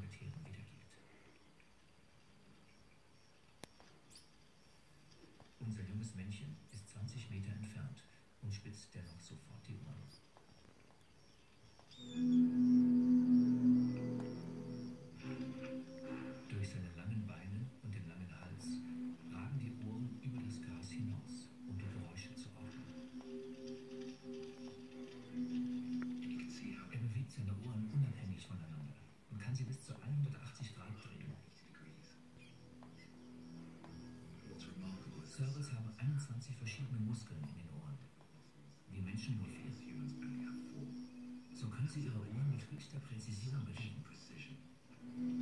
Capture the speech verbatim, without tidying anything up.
Säugetieren wiedergibt. Unser junges Männchen ist zwanzig Meter entfernt und spitzt dennoch sofort die Ohren. Durch seine langen Beine und den langen Hals ragen die Ohren über das Gras hinaus, um die Geräusche zu orten. Er bewegt seine Ohren unabhängig voneinander und kann sie bis zu hundertachtzig Grad drehen. Servals haben einundzwanzig verschiedene Muskeln in den Ohren. Wir Menschen nur vier. So können sie ihre Ohren mit höchster Präzision bewegen.